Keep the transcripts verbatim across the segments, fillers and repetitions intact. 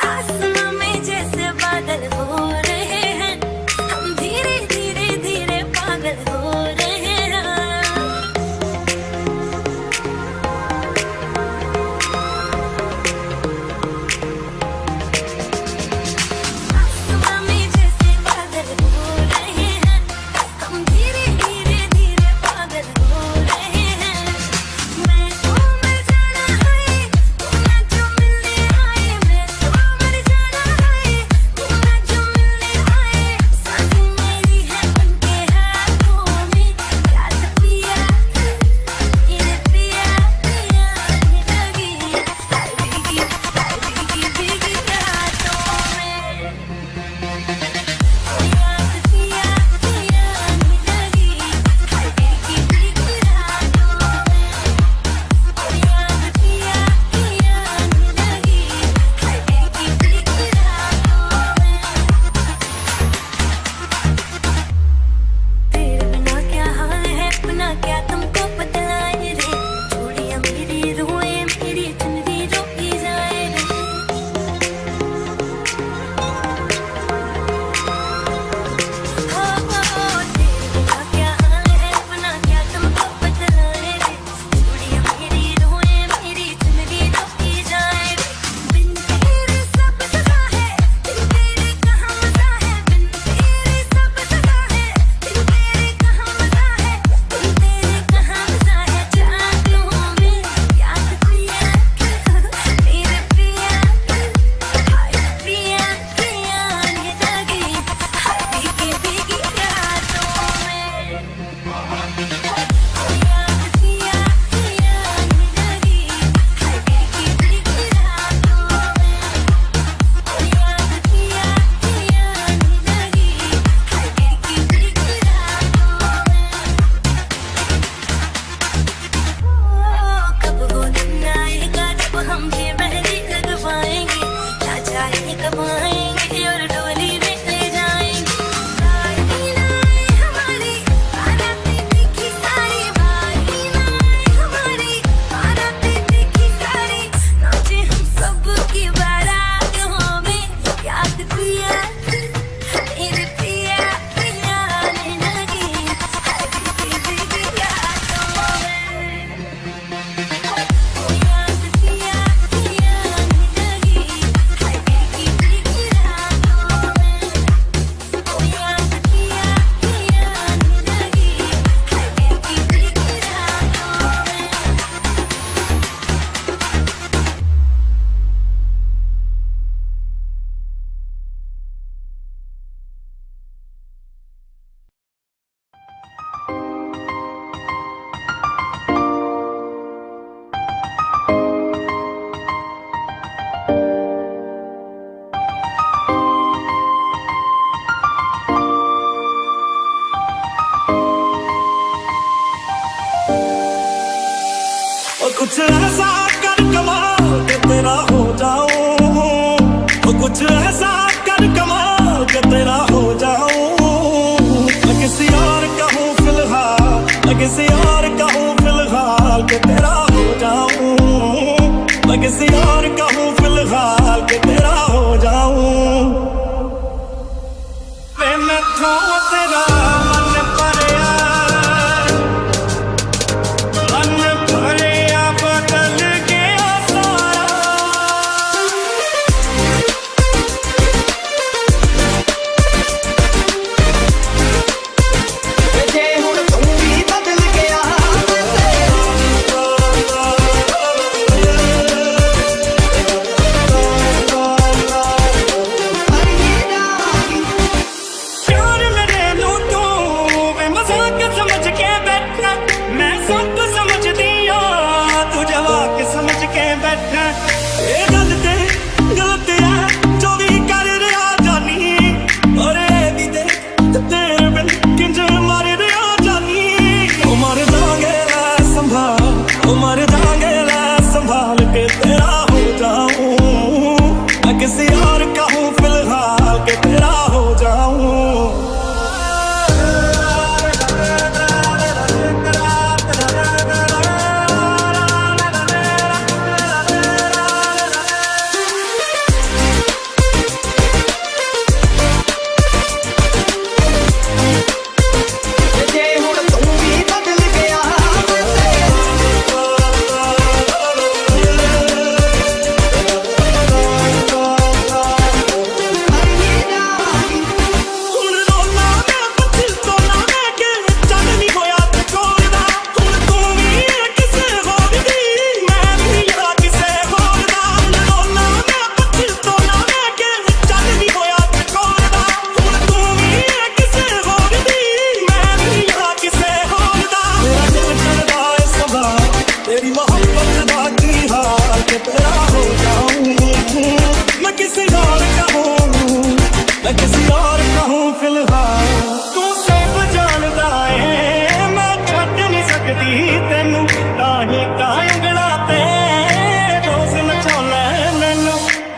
कुछ ऐसा कर कमाल के तेरा हो जाऊं, कुछ ऐसा कर कमाल के तेरा हो जाऊं। मैं किसी और का हूँ फिलहाल, मैं किसी और का हूँ फिलहाल के तेरा हो जाऊं। मैं किसी और का हूँ फिलहाल के तेरा हो जाऊं। वे मैं तो तेरा मन पड़या,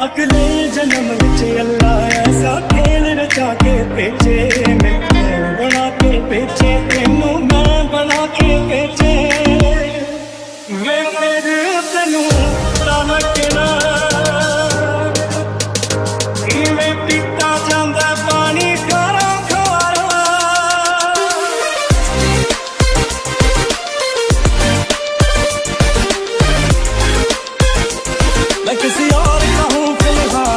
अगले जन्म विच अल्लाह ऐसा खेल रचा के भेजे, मैं बना के भेजे तेनू, मैं बना के भेजे। मैं मेरे तेनू रखना इवें पीता जांदा पानी खारा खारा। मैं किसी और का हूँ फिलहाल,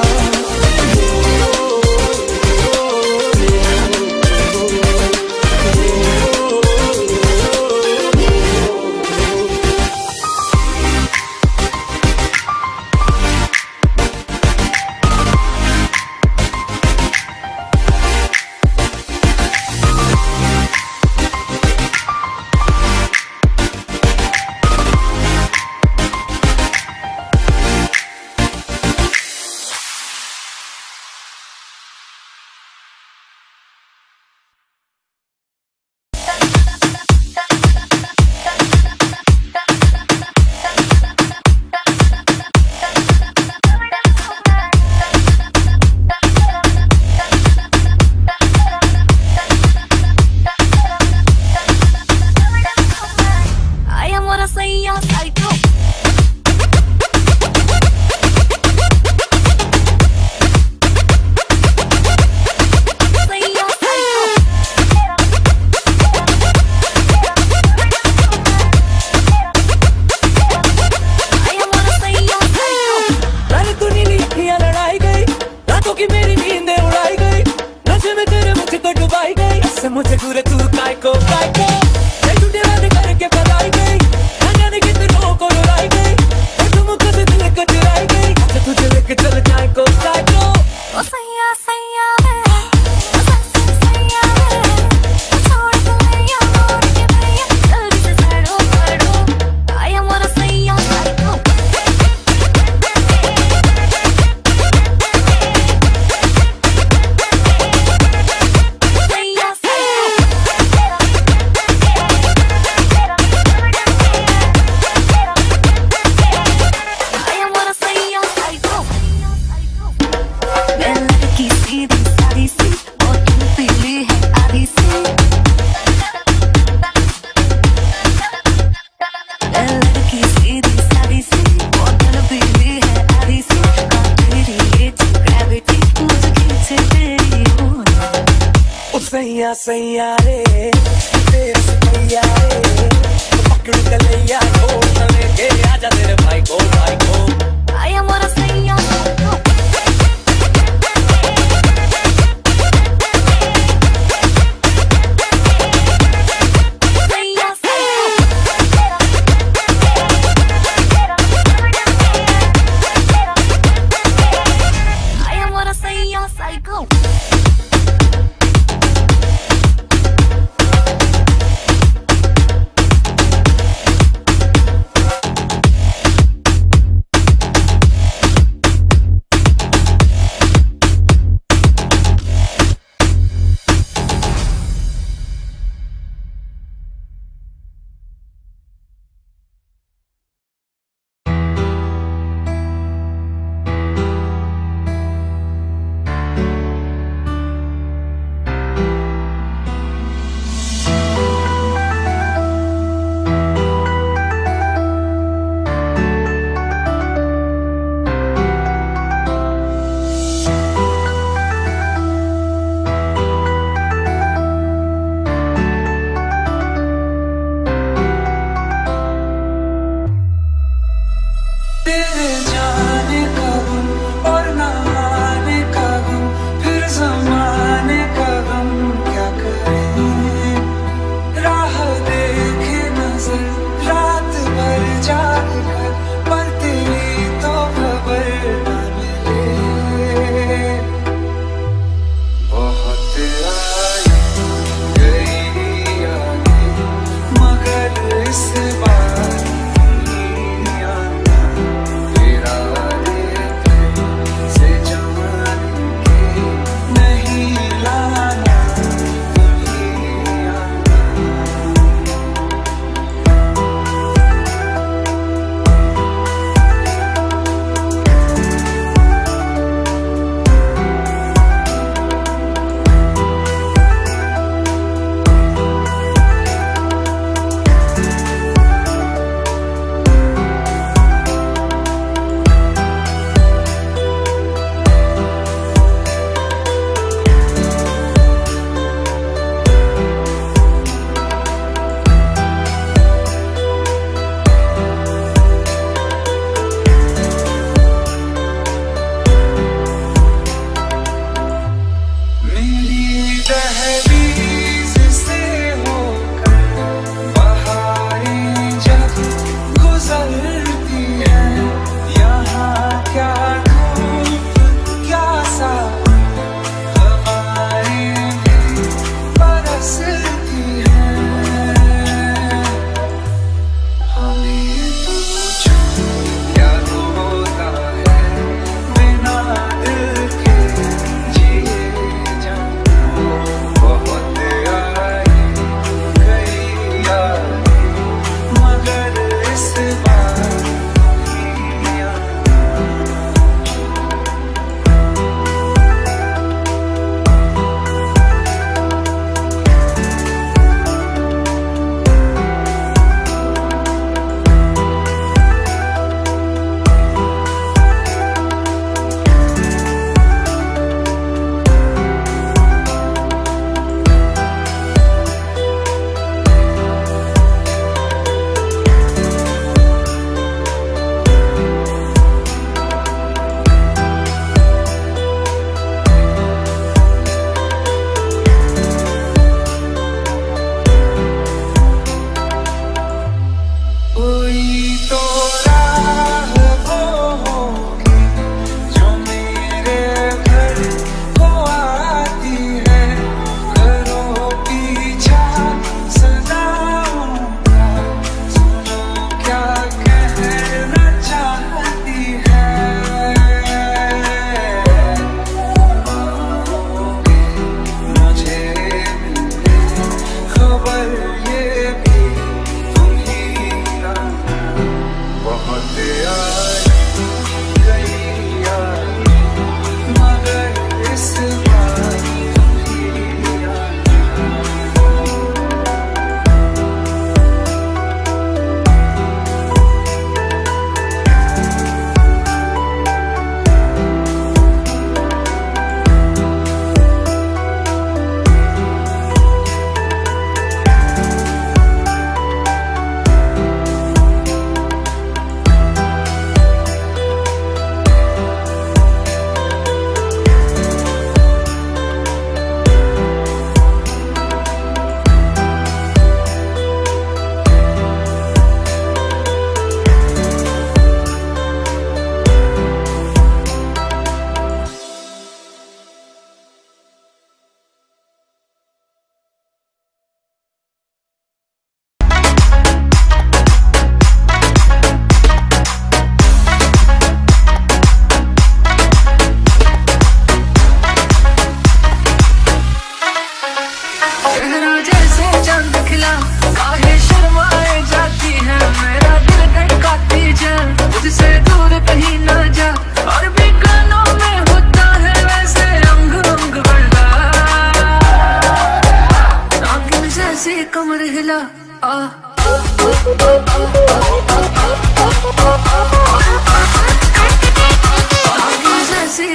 मुझे घूरे तू काय को काय को झूठे वादे करके पलाई गई, जाने कितनों को रुलाई गई, तुम मुझसे दिल को चुराई गई। अच्छा तुझे लेके चल जाए को काय को। ओ सैया सैया है, ओ सैया सैया है, ओ छोड़ के मैया मोड़ के मैया जल्दी से सड़ो सड़ो। आई एम मोरा सैया साइको। सैया सैया रे तेरे सैया रे, पकड़ के लिया छोड़ लेके आजा तेरे भाई को भाई को। आया मोरा सैया आया मोरा सैया साइको।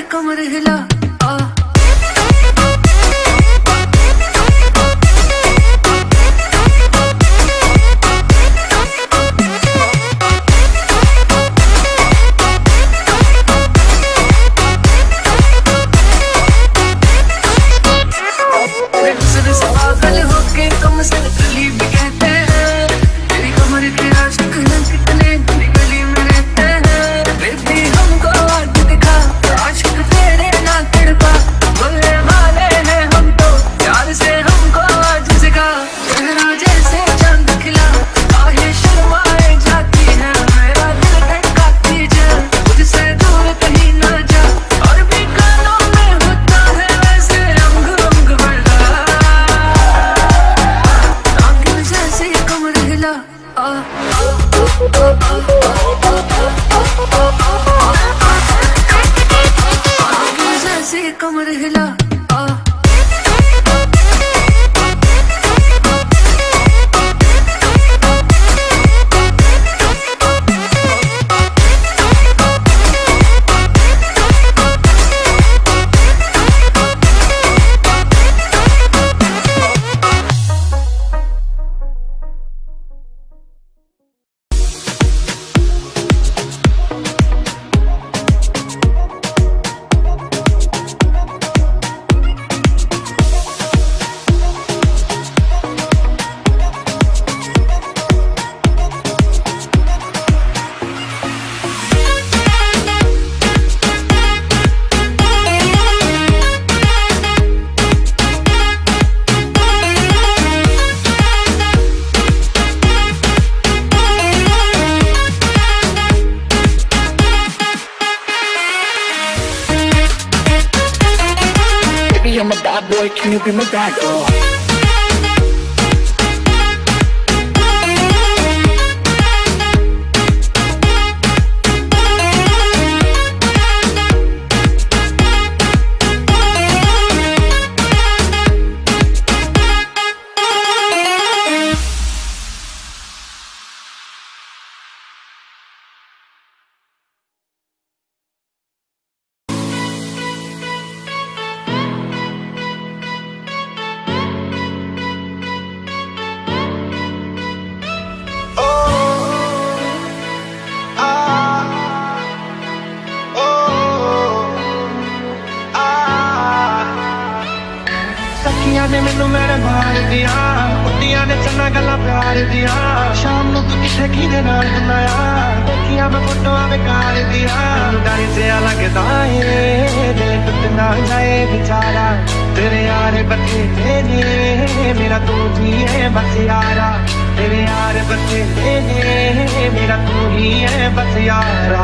कमर हिला आ कमर हिला आ I'm a bad boy, can you be my bad girl? ने मैनू मेरे मार दिया कुत्तियां ने चन्ना गल्लां प्यार दिया शाम नू तू किथे किदे नाल बुलाया देखिया मैं फोटोआं बेकार दिया डर जिहा लगदा ए दिल टुट ना जाए बेचारा तेरे यार बथेरे ने मेरा तू ही है बस यारा तेरे यार बथेरे ने मेरा तू ही है बस यारा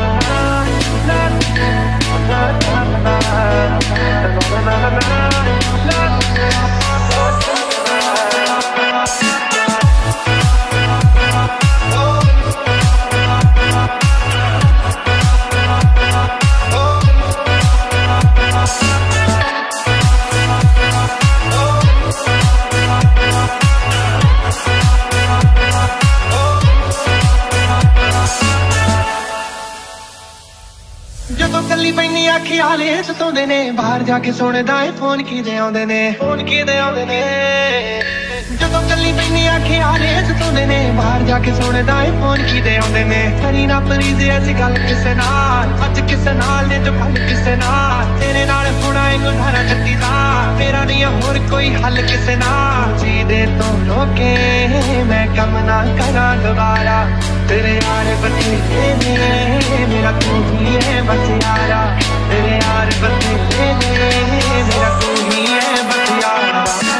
खियाले सताउंदे ने बाहर जाके सुनदा है फोन किदे आउंदे ने फोन किदे आउंदे ने जदों कल्ली पैनी खियाले सताउंदे ने बाहर जाके सुनदा है फोन किदे आउंदे ने करी ना परीजे ऐसी गल किसे नाल अज किसे नाल ने जो कल किसे नाल तेरे नाल होना है गुजारा जल्दी दा मेरा नहीं होर कोई हल किसे नाल जी दे तो रोके मैं कम ना करा दोबारा तेरे यार बथेरे ने मेरा तू ही है बस यारा तेरे यार बथेरे ने मेरा तू ही है बस यारा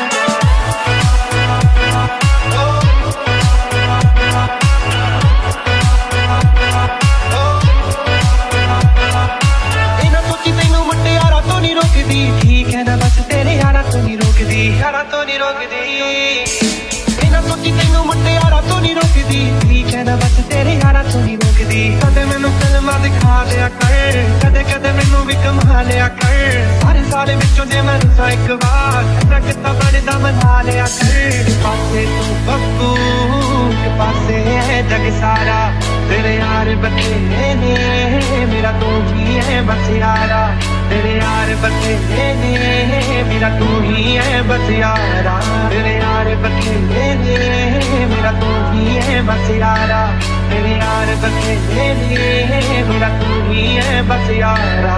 इना सोची तैनू मुंडे यारा तो नहीं रोकदी ठीक है ना बस तेरे यारा तो नहीं रोकदी यारा तो नहीं रोकदी इना सोची तैनू मुंडे यारा तो नहीं रोकदी ठीक है ना बस तेरे यारा तो नहीं रोकदी कदे मैनू फिल्मां दिखा दिया कर कदे कदे मैनू भी कमा लिया कर सारे साल विचों जे मैं रुसा एक बार कितना कितना बड़दा मना लिया कर पासे तू बक्कू के पासे है जग सारा तेरे यार बथेरे ने मेरा तू ही है बस यारा बथेरे ने मेरा तू ही है बस यारा, तेरे यार बथेरे ने मेरा तू ही है बस यारा, तेरे यार बथेरे ने मेरा तू ही है बस यारा।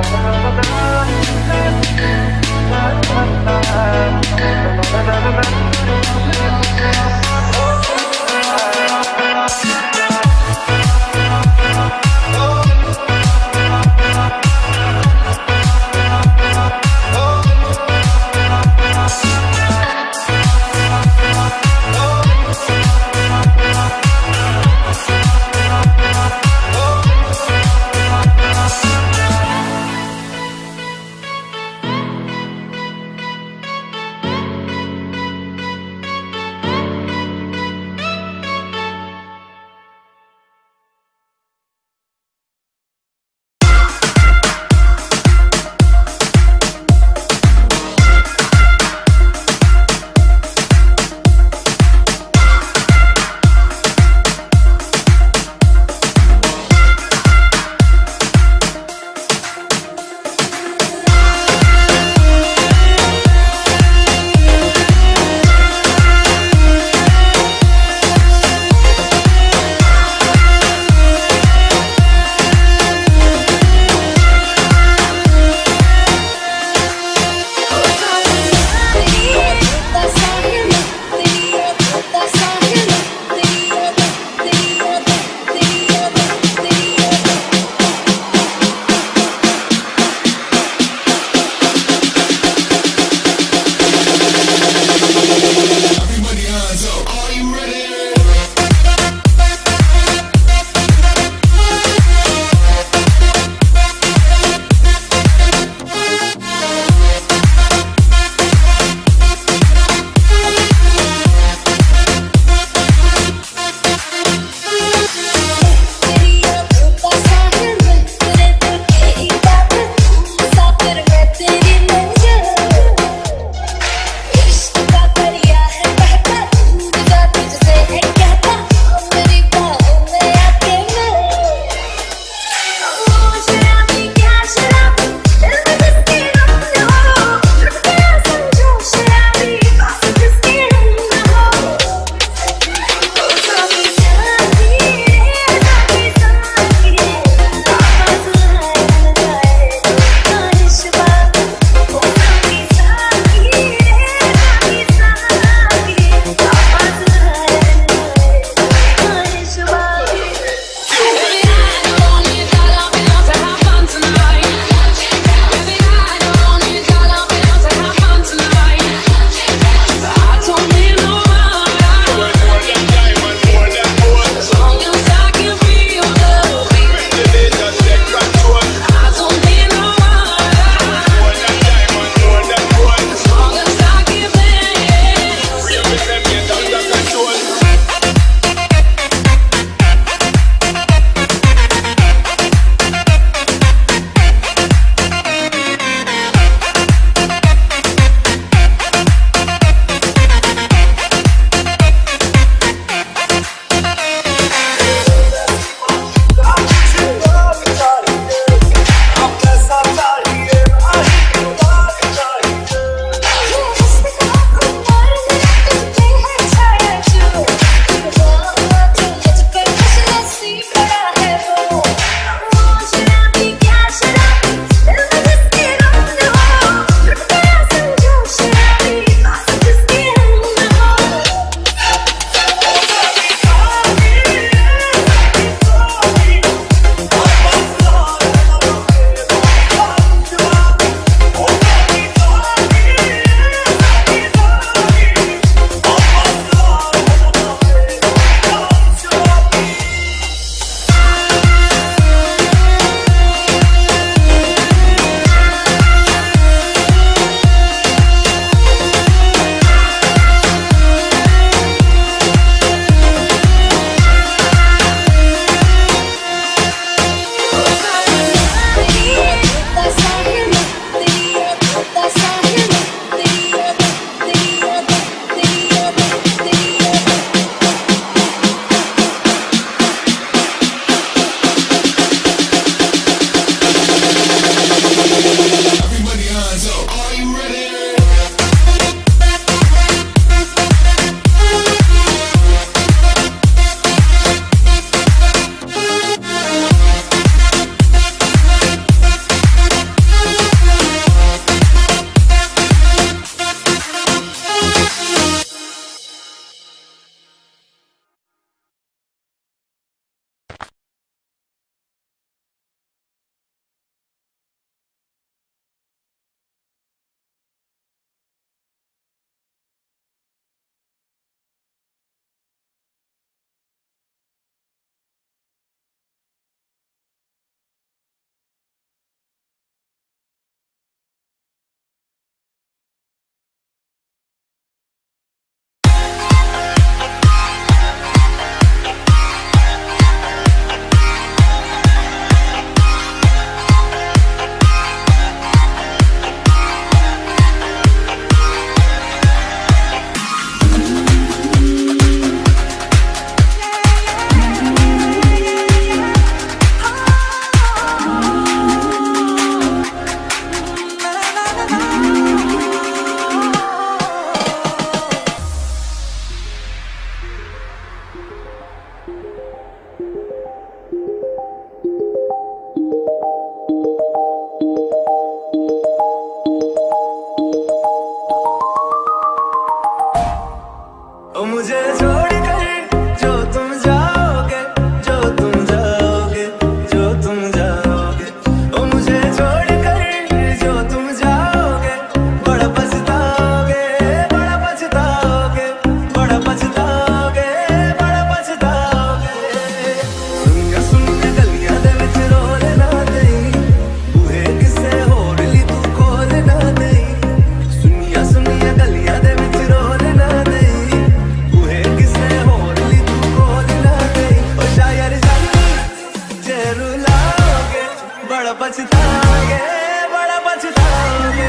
पछताओगे, बड़ा पछताओगे।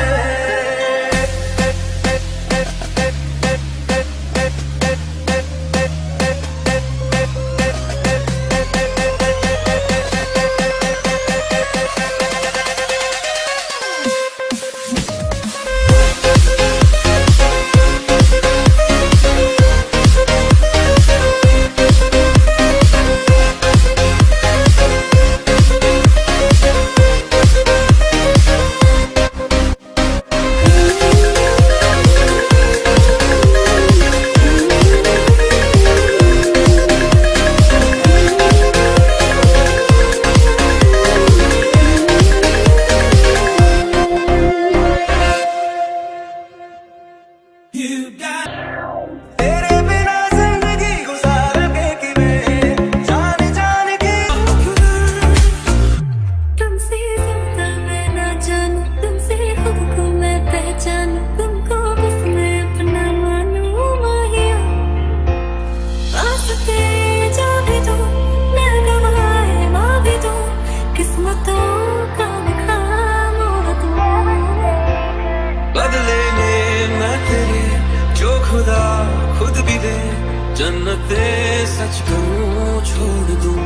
खुद भी दे जन्नते सच कहूं छोड़ दूं।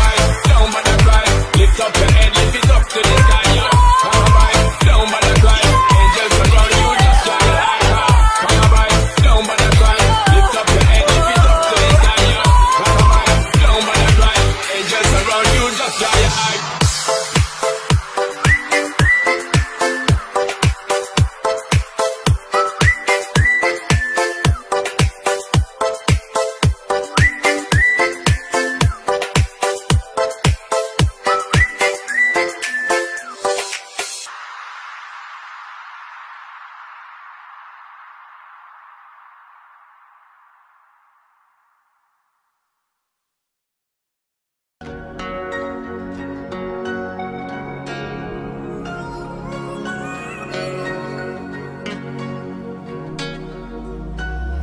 Lift up your head, lift it up to the sky, yo. Come on, don't bother cry.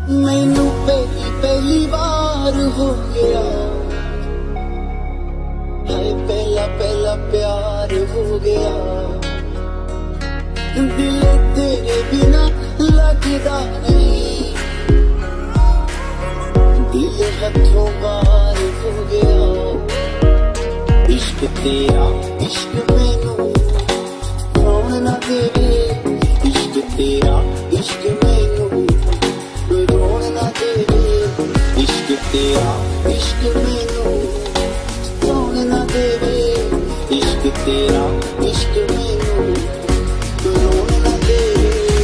मैनू पहली पहली बार हो गया हाय पहला पहला प्यार हो गया दिल तेरे बिना लगदा नहीं दिल हथों बाहर हो गया इश्क तेरा इश्क मैनू कौन ना देवे इश्क तेरा इश्क मैनू रोन ना देवे इश्क तेरा इश्क मैनू कौन ना देवे इश्क तेरा इश्क मैनू रोन ना देवे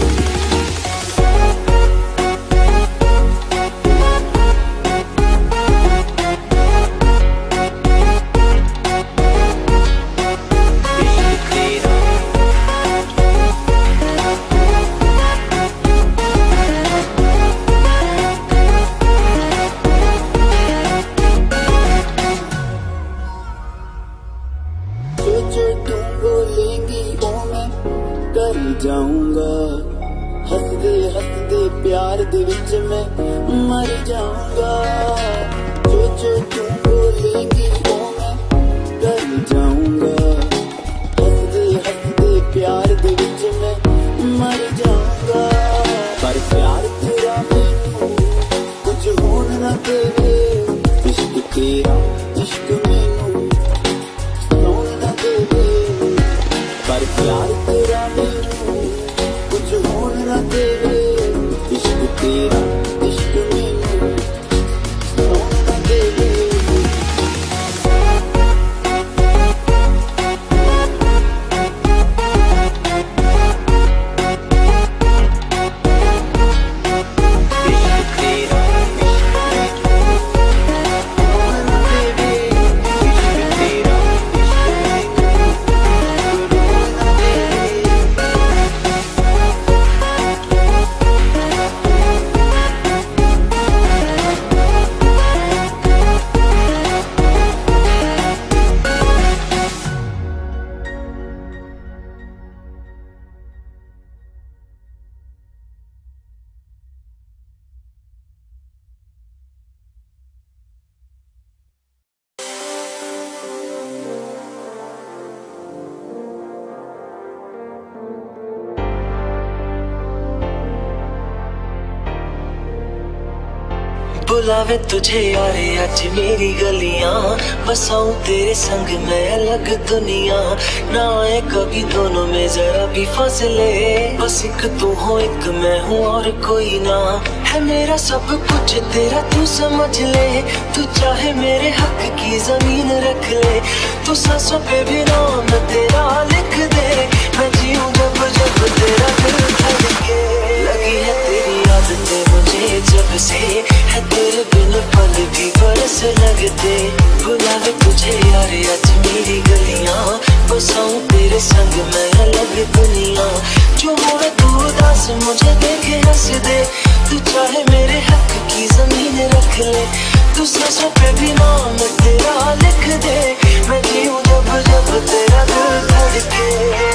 जाऊंगा हंसदे हंसदे प्यार दे विच मैं मर जाऊंगा जो जो तू बोलेगी वो मैं कर जाऊंगा हंसदे हंसदे प्यार दे विच मैं मर जाऊंगा पर प्यार तेरा मैनू कुछ होन ना देवे इश्क तेरा इश्क मैनू सोन ना देवे पर प्यार तेरा मैनू कुछ होन ना देवे इश्क तेरा इश्क मैनू सोन ना देवे बुलावे तुझे यारे आज मेरी गलियां बसाऊं तेरे संग मैं अलग दुनिया ना आए कभी दोनों में जरा भी फासले बस एक तू हो एक मैं हूँ और कोई ना है मेरा सब कुछ तेरा तू समझ ले तू चाहे मेरे हक की जमीन रख ले तू सांसों पे भी नाम तेरा लिख दे मैं जीऊं जब जब तेरा दिल धड़के लगी है तेरी आदतें मुझे जब से है तेरे बिन पल भी बरस लगते बुलावे तुझे यारे आज मेरी गलियां बसाऊं तेरे संग मैं अलग दुनिया जो होवे तू उदास मुझे देखे हंस दे तू चाहे मेरे हक की जमीन रख ले तू सांसों पे भी नाम तेरा लिख दे मैं जीऊं जब जब तेरा दिल धड़के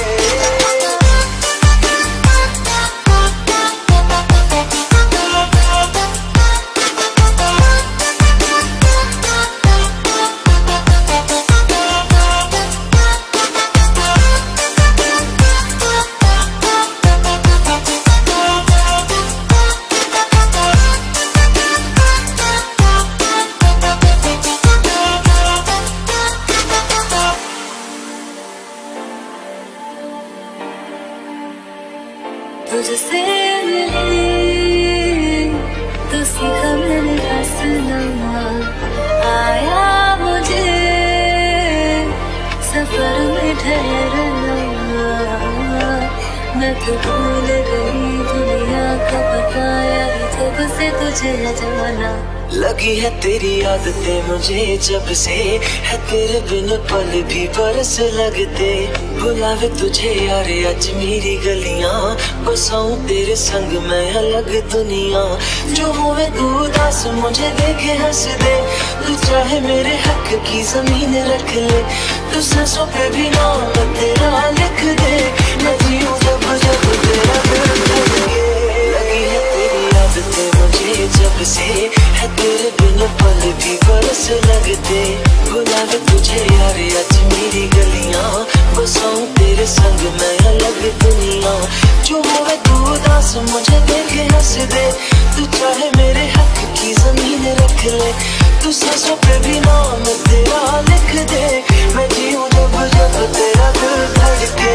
तुझसे मिली तो सीखा मैंने रास्ता आया मुझे सफर में ठहरना मैं तो भूल गई दुनिया का बताया जब से तुझे जाना लगी है तेरी आदतें मुझे जब से है तेरे बिन पल भी बरस लगते बुलावे तुझे यारे आज मेरी गलियां बसाऊं तेरे संग मैं अलग दुनिया जो होवे तू उदास मुझे देखे हंस दे तू चाहे मेरे हक की जमीन रख ले तू सांसों पे भी नाम तेरा लिख दे मैं जीऊं जब जब तेरा दिल धड़के लगी है तेरी आदतें मुझे बस मुझे देखे हंस दे, तू चाहे मेरे हक की जमीन रख ले, तू सांसों पे भी नाम तेरा लिख दे, मैं जीऊं जब जब तेरा दिल धड़के।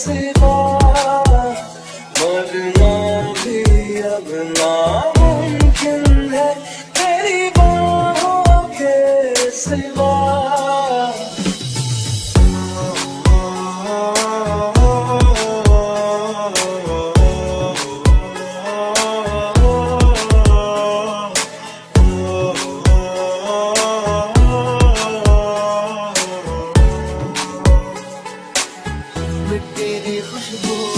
सिवा, मरना भी अब नामुमकिन है तेरी बाहों के सिवा। तेरी खुशबू